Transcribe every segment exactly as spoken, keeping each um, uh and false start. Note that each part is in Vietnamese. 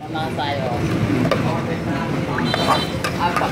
Nó sai rồi. Apa?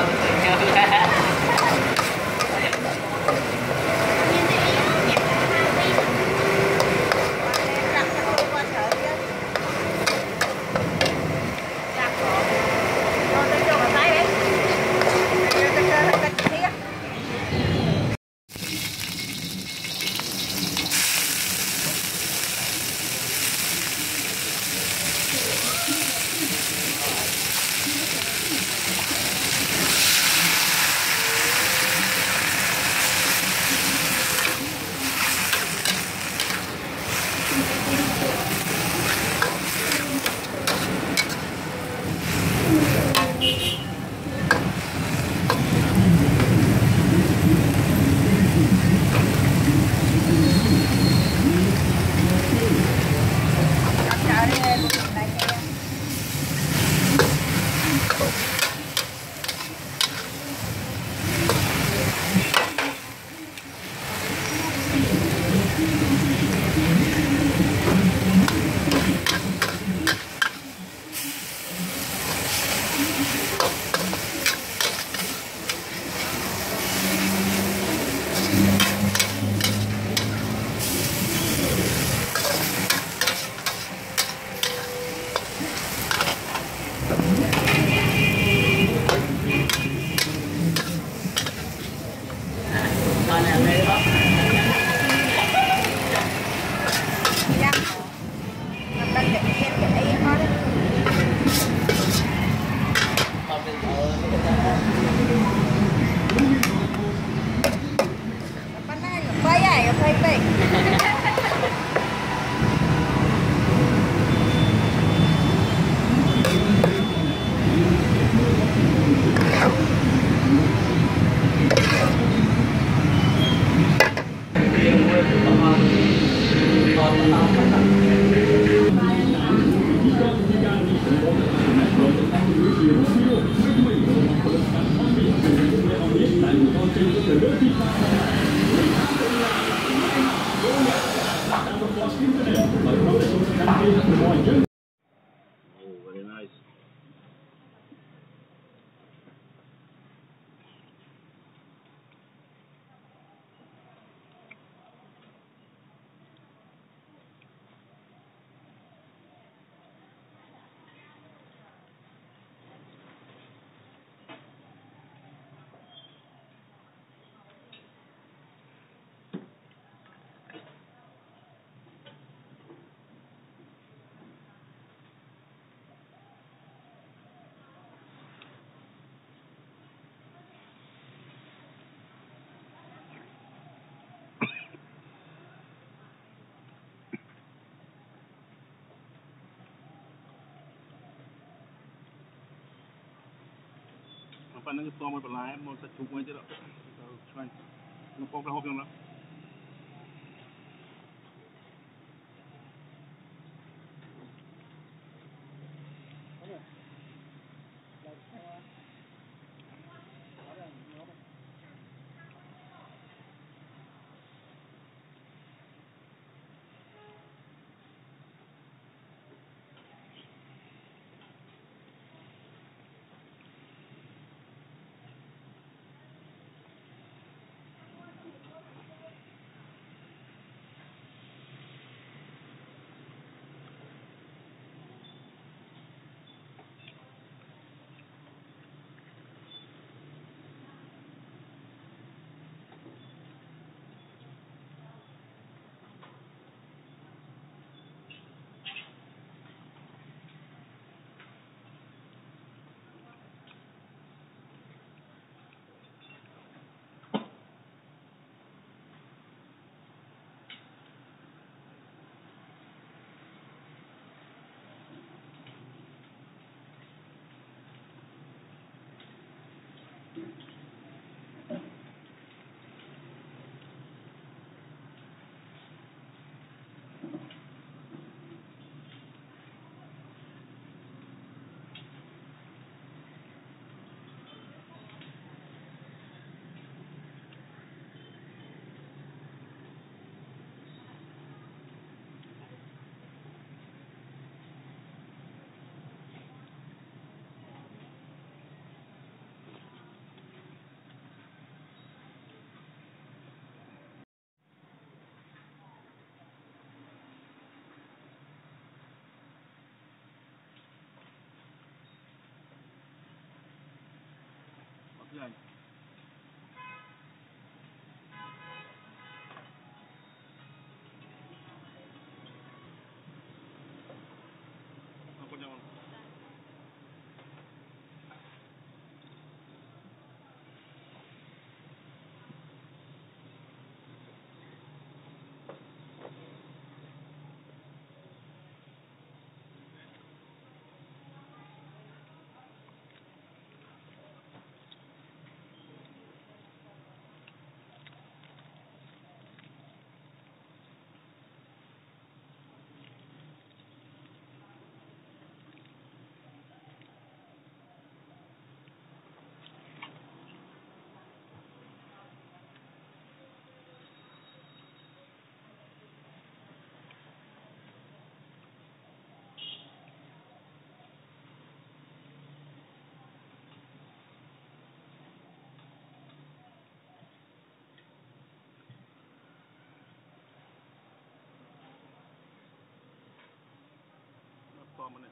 Oh, very nice. Apa nang ito mo pala mo sa chuk mo dito. So try. Ano po ba hobyo na? Dạ. Apa jangan? Apa mana?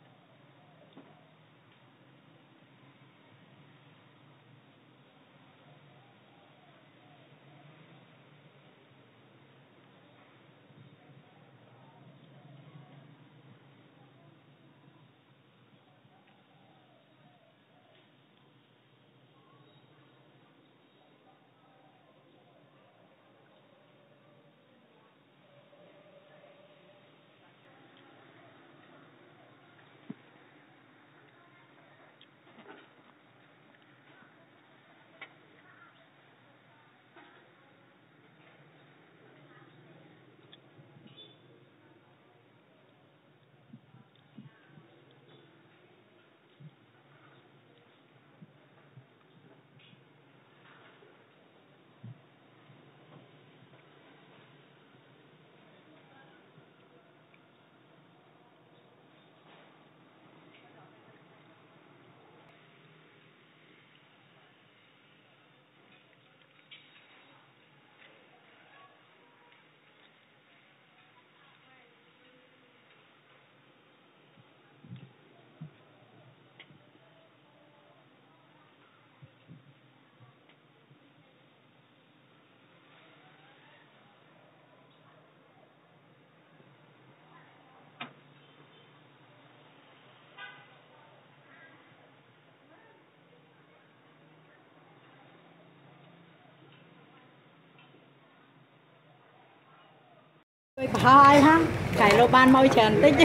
Hai ha, cải lô ban môi trần tích.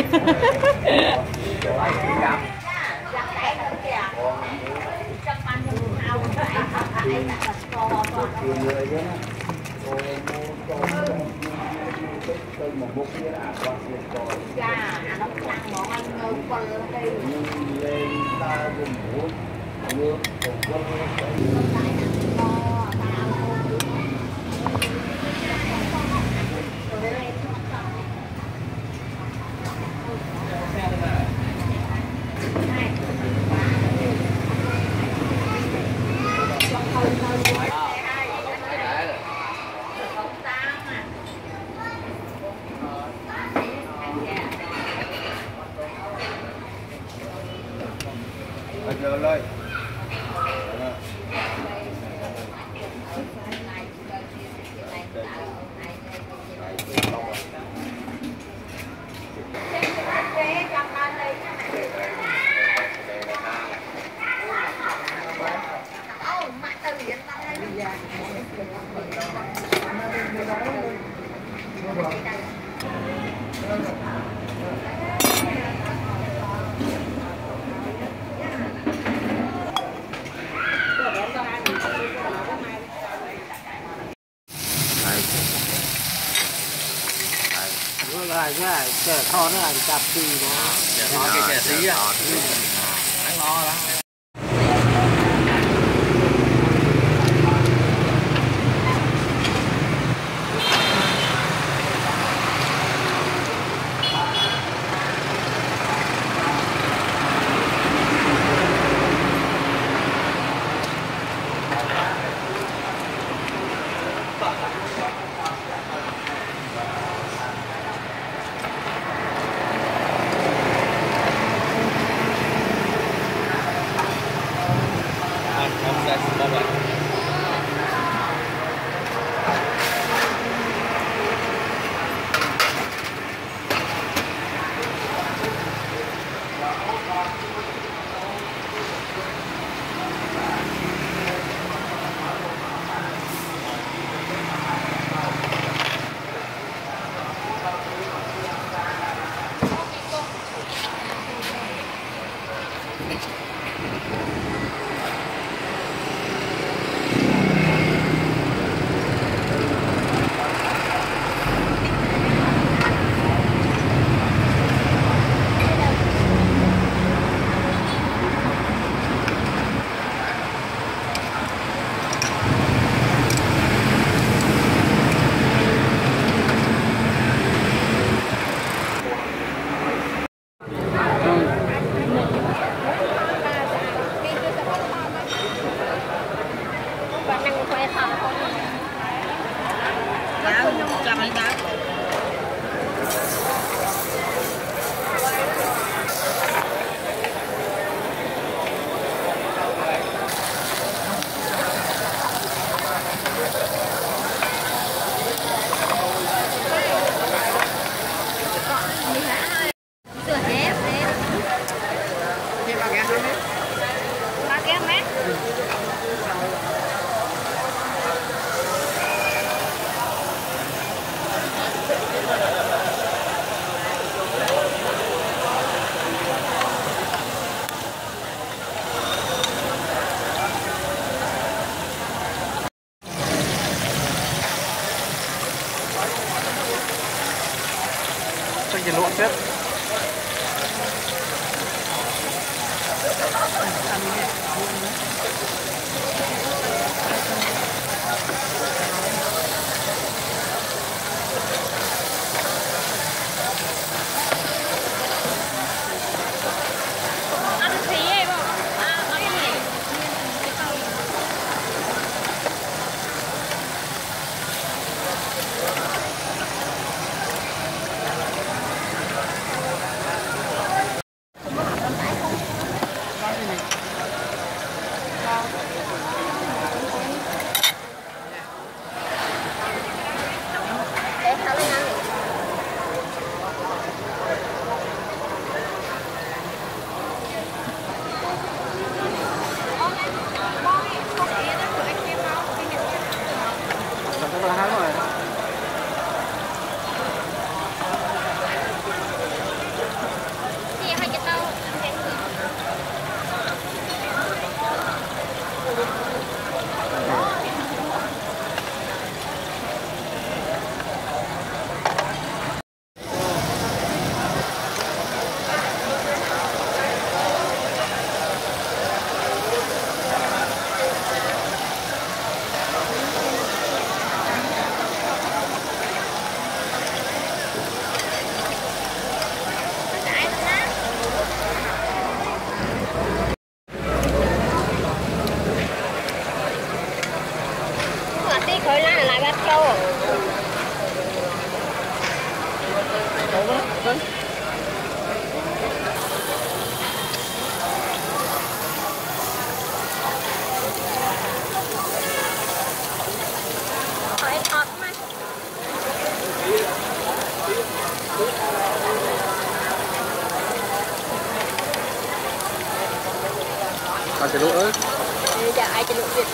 Giờ lên cái này chè kho nó là chạp xì đó. Chè kho cái chè xí á. Đáng lo lắm. Cái lộn chết. Ai chạy lụa ơi? Dạ, ai chạy lụa Việt.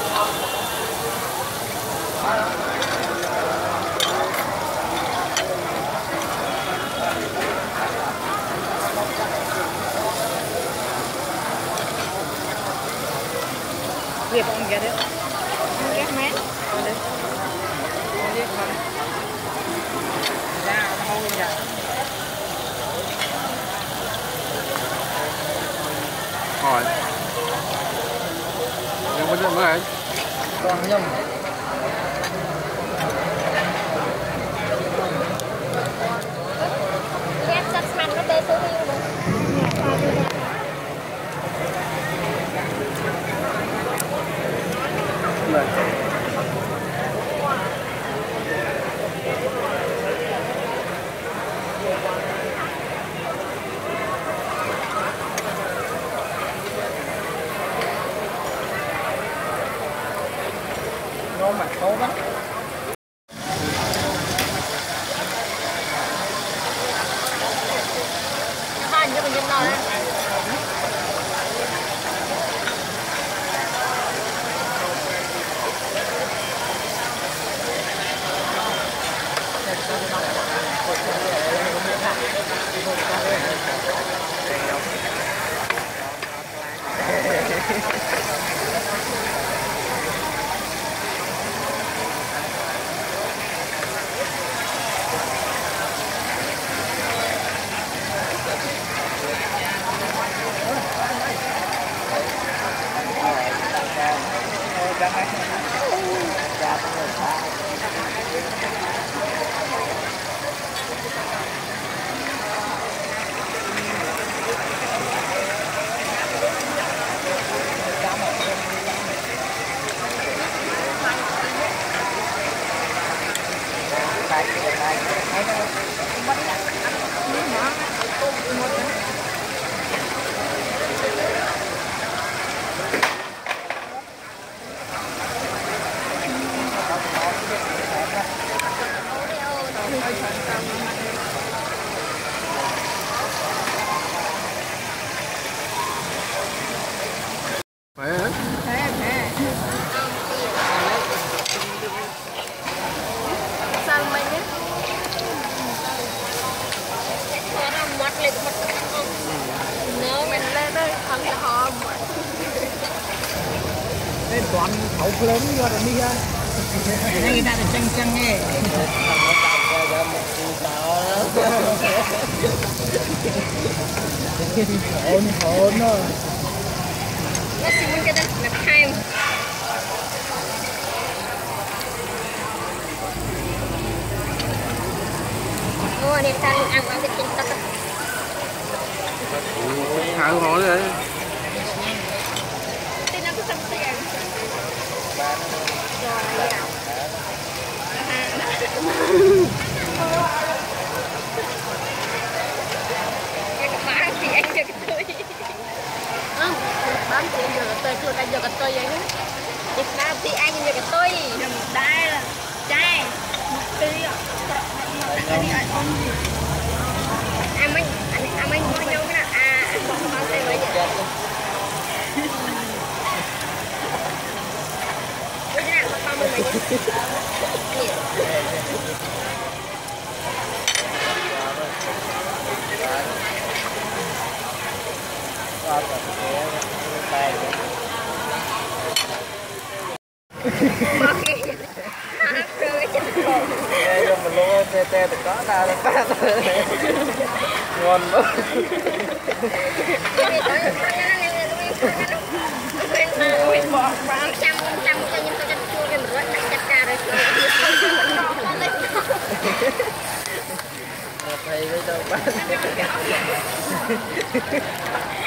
Việc ông ghé đấy. Ghét mát. Đây. Đi con. Ra hông dạ. Hỏi. Nhưng bây giờ mới anh. Còn nhầm. Ghét sạch mạnh nó tê số riêng luôn. Này. Nó mặt xấu lắm. Hai như mình nhân nói đấy. quán thấu lớn vô rồi đi ha đây ta được chăng chăng nghe hồn hồn thôi nó chỉ muốn cho nó là time mua đi ta ăn ăn cái chân tắc hai hồ đấy thì nó cứ sắp xỉ rồi cái bán thì anh được tôi không bán thì anh được tôi tôi anh được tôi vậy đó Việt Nam thì anh được tôi đây là trai một tí à anh anh anh anh mua nhau cái nào à anh bỏ bao tay vậy cái nào bỏ bao mình mình luôn tê tê thì có nào là ba ngon quá bỏ bao trăm trăm cho những cái chua cái rớt đặt chặt cả rồi thầy với đâu bán